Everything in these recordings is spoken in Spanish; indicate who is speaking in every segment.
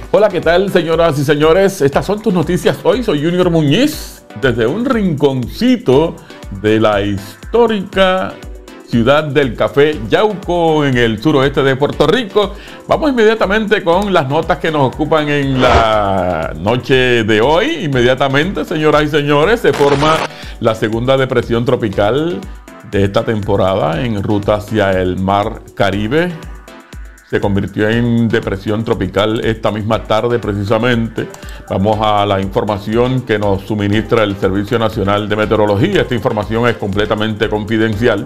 Speaker 1: Hola, ¿qué tal, señoras y señores? Estas son tus noticias hoy. Soy Junior Muñiz, desde un rinconcito de la histórica ciudad del café Yauco, en el suroeste de Puerto Rico. Vamos inmediatamente con las notas que nos ocupan en la noche de hoy. Inmediatamente, señoras y señores, se forma la segunda depresión tropical de esta temporada en ruta hacia el Mar Caribe. Se convirtió en depresión tropical esta misma tarde precisamente. Vamos a la información que nos suministra el Servicio Nacional de Meteorología. Esta información es completamente confidencial,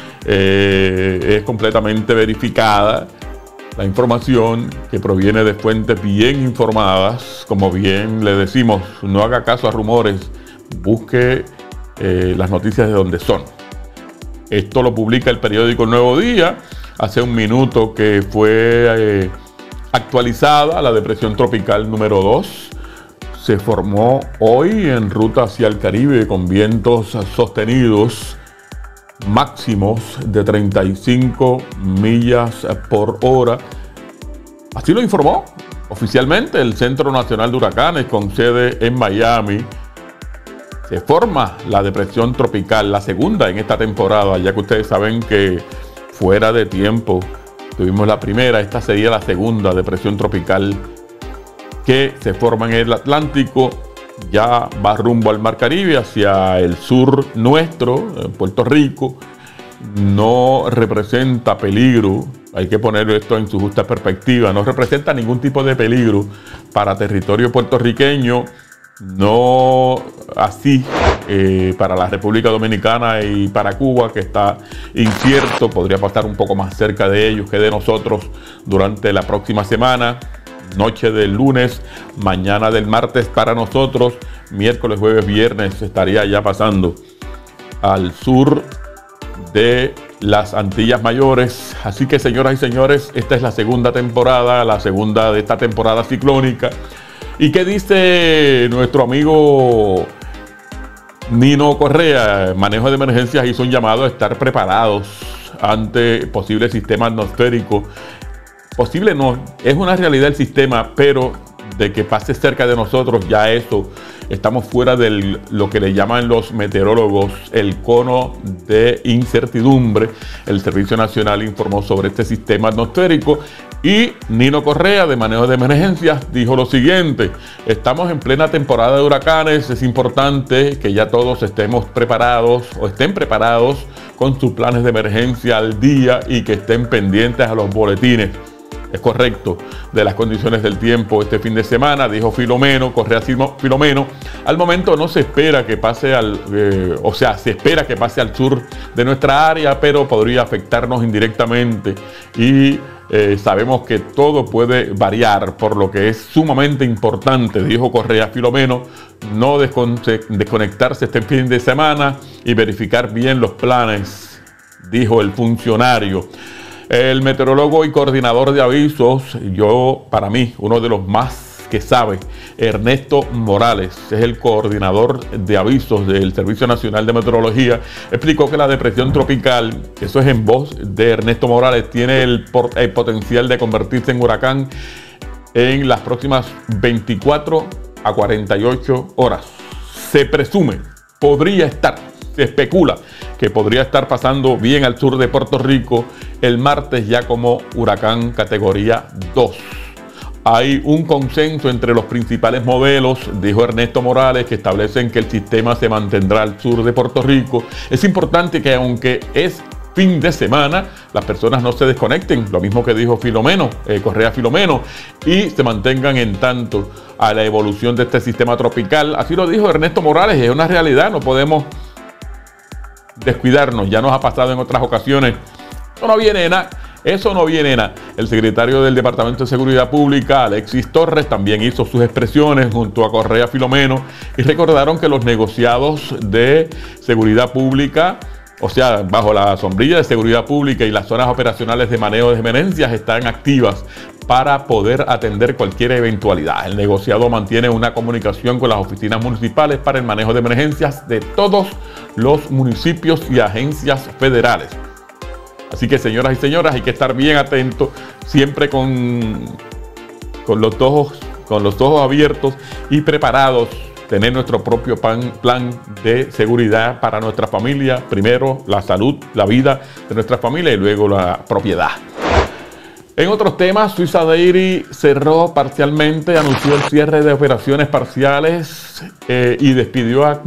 Speaker 1: es completamente verificada. La información que proviene de fuentes bien informadas, como bien le decimos, no haga caso a rumores, busque las noticias de donde son. Esto lo publica el periódico El Nuevo Día. Hace un minuto que fue actualizada la depresión tropical número 2. Se formó hoy en ruta hacia el Caribe con vientos sostenidos máximos de 35 millas por hora. Así lo informó oficialmente el Centro Nacional de Huracanes con sede en Miami. Se forma la depresión tropical, la segunda en esta temporada, ya que ustedes saben que fuera de tiempo tuvimos la primera. Esta sería la segunda depresión tropical que se forma en el Atlántico. Ya va rumbo al Mar Caribe, hacia el sur nuestro, Puerto Rico. No representa peligro, hay que poner esto en su justa perspectiva, no representa ningún tipo de peligro para territorio puertorriqueño, no así para la República Dominicana y para Cuba, que está incierto, podría pasar un poco más cerca de ellos que de nosotros durante la próxima semana. Noche del lunes, mañana del martes para nosotros, miércoles, jueves, viernes estaría ya pasando al sur de las Antillas Mayores. Así que, señoras y señores, esta es la segunda temporada, la segunda de esta temporada ciclónica. ¿Y qué dice nuestro amigo Nino Correa? Manejo de emergencias hizo un llamado a estar preparados ante posibles sistemas atmosféricos. Posible no, es una realidad el sistema, pero de que pase cerca de nosotros, ya eso, estamos fuera de lo que le llaman los meteorólogos el cono de incertidumbre. El Servicio Nacional informó sobre este sistema atmosférico y Nino Correa, de manejo de emergencias, dijo lo siguiente: estamos en plena temporada de huracanes, es importante que ya todos estemos preparados o estén preparados con sus planes de emergencia al día y que estén pendientes a los boletines. Es correcto, de las condiciones del tiempo este fin de semana, dijo Filomeno, Correa Filomeno. Al momento no se espera que pase se espera que pase al sur de nuestra área, pero podría afectarnos indirectamente y sabemos que todo puede variar, por lo que es sumamente importante, dijo Correa Filomeno, no desconectarse este fin de semana y verificar bien los planes, dijo el funcionario. El meteorólogo y coordinador de avisos, para mí, uno de los más que sabe, Ernesto Morales, es el coordinador de avisos del Servicio Nacional de Meteorología, explicó que la depresión tropical, eso es en voz de Ernesto Morales, tiene el potencial de convertirse en huracán en las próximas 24 a 48 horas. Se presume, se especula que podría estar pasando bien al sur de Puerto Rico el martes ya como huracán categoría 2. Hay un consenso entre los principales modelos, dijo Ernesto Morales, que establecen que el sistema se mantendrá al sur de Puerto Rico. Es importante que, aunque es fin de semana, las personas no se desconecten, lo mismo que dijo Correa Filomeno, y se mantengan en tanto a la evolución de este sistema tropical. Así lo dijo Ernesto Morales, es una realidad, no podemos descuidarnos, ya nos ha pasado en otras ocasiones. Eso no viene nada. El secretario del Departamento de Seguridad Pública, Alexis Torres, también hizo sus expresiones junto a Correa Filomeno y recordaron que los negociados de seguridad pública, o sea, bajo la sombrilla de seguridad pública, y las zonas operacionales de manejo de emergencias están activas para poder atender cualquier eventualidad. El negociado mantiene una comunicación con las oficinas municipales para el manejo de emergencias de todos los municipios y agencias federales. Así que, señoras y señores, hay que estar bien atentos, siempre con los ojos con los ojos abiertos y preparados, tener nuestro propio plan de seguridad para nuestra familia. Primero la salud, la vida de nuestra familia y luego la propiedad. En otros temas, Suiza Dairy cerró parcialmente, anunció el cierre de operaciones parciales y despidió a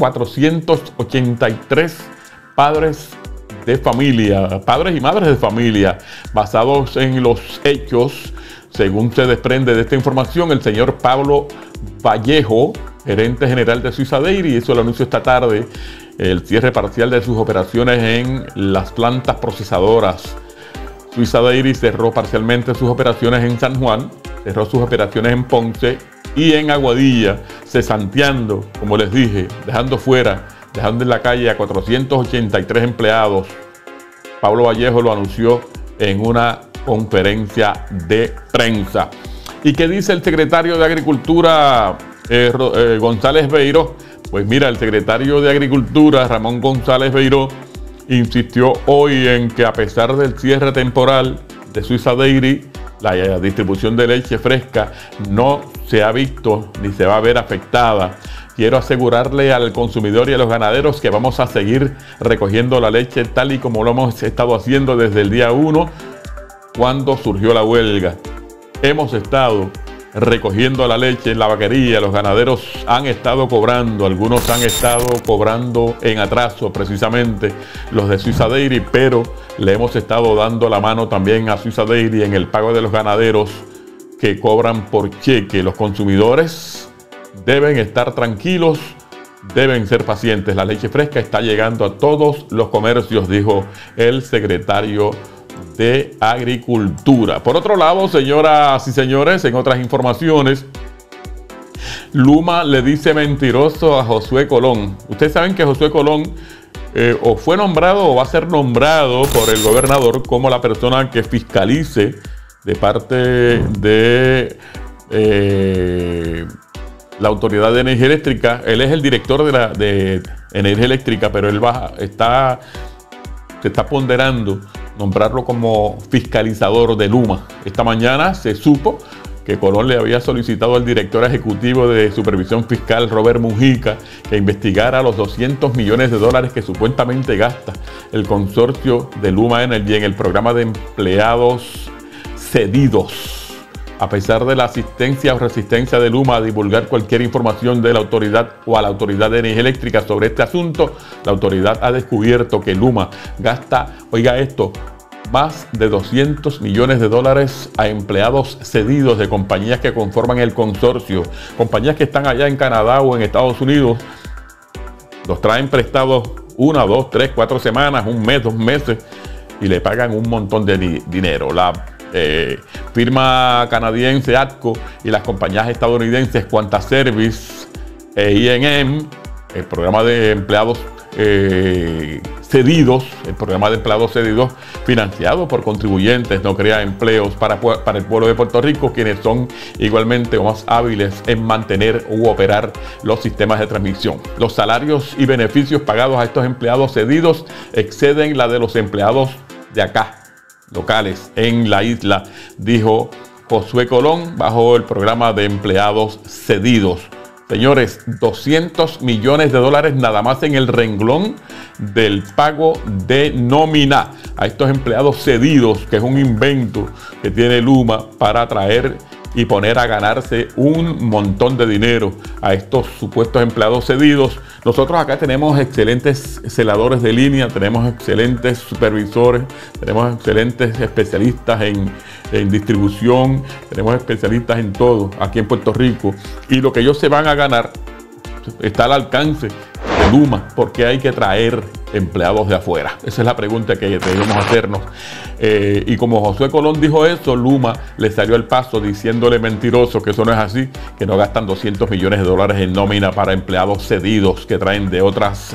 Speaker 1: 483 padres de familia, padres y madres de familia, basados en los hechos. Según se desprende de esta información, el señor Pablo Vallejo, gerente general de Suiza Dairy, hizo el anuncio esta tarde, el cierre parcial de sus operaciones en las plantas procesadoras. Suiza Dairy cerró parcialmente sus operaciones en San Juan, cerró sus operaciones en Ponce y en Aguadilla, cesanteando, como les dije, dejando en la calle a 483 empleados. Pablo Vallejo lo anunció en una conferencia de prensa. ¿Y qué dice el secretario de Agricultura, González Beiró? Pues mira, el secretario de Agricultura, Ramón González Beiró, insistió hoy en que a pesar del cierre temporal de Suiza Dairy, la distribución de leche fresca no se ha visto ni se va a ver afectada. Quiero asegurarle al consumidor y a los ganaderos que vamos a seguir recogiendo la leche tal y como lo hemos estado haciendo desde el día 1 cuando surgió la huelga. Hemos estado recogiendo la leche en la vaquería, los ganaderos han estado cobrando, algunos han estado cobrando en atraso, precisamente los de Suiza Dairy, pero le hemos estado dando la mano también a Suiza Dairy en el pago de los ganaderos que cobran por cheque. Los consumidores deben estar tranquilos, deben ser pacientes. La leche fresca está llegando a todos los comercios, dijo el secretario de Agricultura. Por otro lado, señoras y señores, en otras informaciones, Luma le dice mentiroso a Josué Colón. Ustedes saben que Josué Colón o fue nombrado o va a ser nombrado por el gobernador como la persona que fiscalice de parte de la Autoridad de Energía Eléctrica. Él es el director de Energía Eléctrica, pero él se está ponderando nombrarlo como fiscalizador de Luma. Esta mañana se supo que Colón le había solicitado al director ejecutivo de supervisión fiscal, Robert Mujica, que investigara los 200 millones de dólares que supuestamente gasta el consorcio de Luma Energy en el programa de empleados cedidos. A pesar de la asistencia o resistencia de Luma a divulgar cualquier información de la autoridad o a la Autoridad de Energía Eléctrica sobre este asunto, la autoridad ha descubierto que Luma gasta, oiga esto, más de 200 millones de dólares a empleados cedidos de compañías que conforman el consorcio, compañías que están allá en Canadá o en Estados Unidos. Los traen prestados 1, 2, 3, 4 semanas, un mes, 2 meses y le pagan un montón de dinero. La firma canadiense ATCO y las compañías estadounidenses Quanta Service e I&M, el programa de empleados cedidos, financiado por contribuyentes, no crea empleos para el pueblo de Puerto Rico, quienes son igualmente más hábiles en mantener u operar los sistemas de transmisión. Los salarios y beneficios pagados a estos empleados cedidos exceden la de los empleados de acá, locales en la isla, dijo Josué Colón bajo el programa de empleados cedidos. Señores, 200 millones de dólares nada más en el renglón del pago de nómina a estos empleados cedidos, que es un invento que tiene Luma para atraer y poner a ganarse un montón de dinero a estos supuestos empleados cedidos. Nosotros acá tenemos excelentes celadores de línea, tenemos excelentes supervisores, tenemos excelentes especialistas en distribución, tenemos especialistas en todo aquí en Puerto Rico, y lo que ellos se van a ganar está al alcance de Luma, porque hay que traer empleados de afuera. Esa es la pregunta que debemos hacernos. Y como Josué Colón dijo eso, Luma le salió al paso diciéndole mentiroso, que eso no es así, que no gastan 200 millones de dólares en nómina para empleados cedidos que traen de otras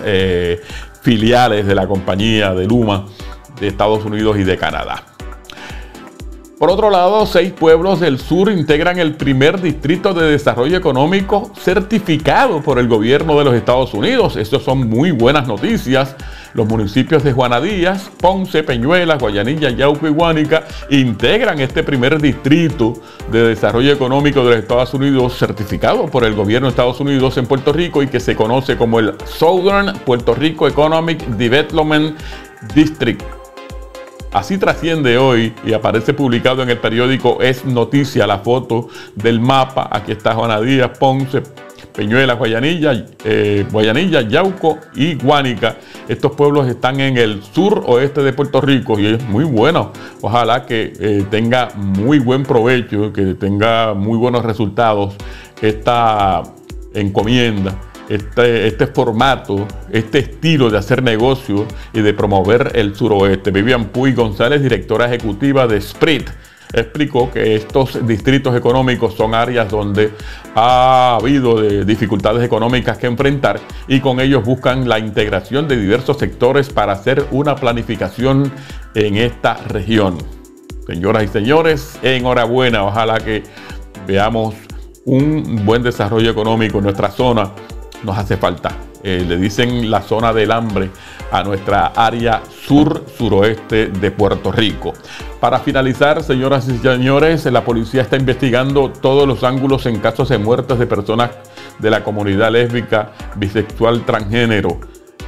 Speaker 1: filiales de la compañía de Luma de Estados Unidos y de Canadá. Por otro lado, 6 pueblos del sur integran el primer distrito de desarrollo económico certificado por el gobierno de los Estados Unidos. Estas son muy buenas noticias. Los municipios de Juana Díaz, Ponce, Peñuelas, Guayanilla, Yauco y Guánica integran este primer distrito de desarrollo económico de los Estados Unidos certificado por el gobierno de Estados Unidos en Puerto Rico y que se conoce como el Southern Puerto Rico Economic Development District. Así trasciende hoy y aparece publicado en el periódico Es Noticia la foto del mapa. Aquí está Juana Díaz, Ponce, Peñuelas, Guayanilla, Yauco y Guánica. Estos pueblos están en el sur oeste de Puerto Rico y es muy bueno. Ojalá que tenga muy buen provecho, que tenga muy buenos resultados esta encomienda. Este formato, este estilo de hacer negocio y de promover el suroeste. Vivian Puy González, directora ejecutiva de SPRIT, explicó que estos distritos económicos son áreas donde ha habido dificultades económicas que enfrentar y con ellos buscan la integración de diversos sectores para hacer una planificación en esta región. Señoras y señores, enhorabuena. Ojalá que veamos un buen desarrollo económico en nuestra zona. Nos hace falta. Le dicen la zona del hambre a nuestra área sur-suroeste de Puerto Rico. Para finalizar, señoras y señores, la policía está investigando todos los ángulos en casos de muertes de personas de la comunidad lésbica, bisexual, transgénero.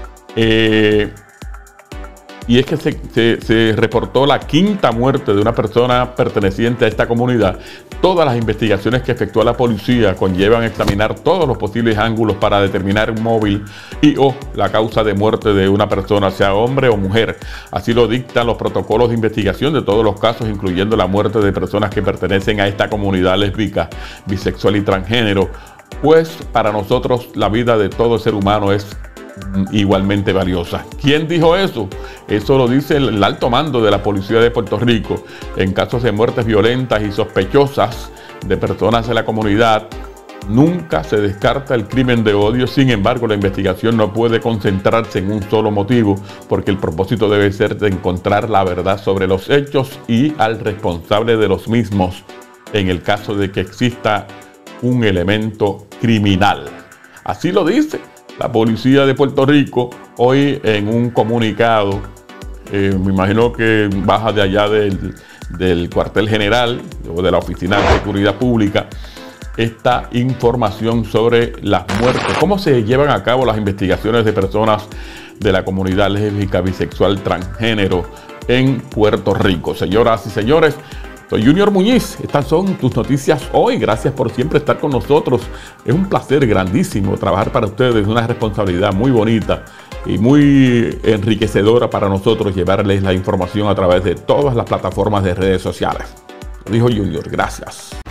Speaker 1: Y es que se reportó la 5ª muerte de una persona perteneciente a esta comunidad. Todas las investigaciones que efectúa la policía conllevan a examinar todos los posibles ángulos para determinar un móvil o la causa de muerte de una persona, sea hombre o mujer. Así lo dictan los protocolos de investigación de todos los casos, incluyendo la muerte de personas que pertenecen a esta comunidad lésbica, bisexual y transgénero. Pues para nosotros la vida de todo ser humano es igualmente valiosa. ¿Quién dijo eso? Eso lo dice el alto mando de la Policía de Puerto Rico. En casos de muertes violentas y sospechosas de personas de la comunidad, nunca se descarta el crimen de odio. Sin embargo, la investigación no puede concentrarse en un solo motivo, porque el propósito debe ser de encontrar la verdad sobre los hechos y al responsable de los mismos, en el caso de que exista un elemento criminal. Así lo dice la Policía de Puerto Rico hoy en un comunicado. Me imagino que baja de allá del cuartel general o de la Oficina de Seguridad Pública esta información sobre las muertes, cómo se llevan a cabo las investigaciones de personas de la comunidad lésbica, bisexual, transgénero en Puerto Rico. Señoras y señores, soy Junior Muñiz. Estas son tus noticias hoy. Gracias por siempre estar con nosotros. Es un placer grandísimo trabajar para ustedes. Una responsabilidad muy bonita y muy enriquecedora para nosotros llevarles la información a través de todas las plataformas de redes sociales. Lo dijo Junior. Gracias.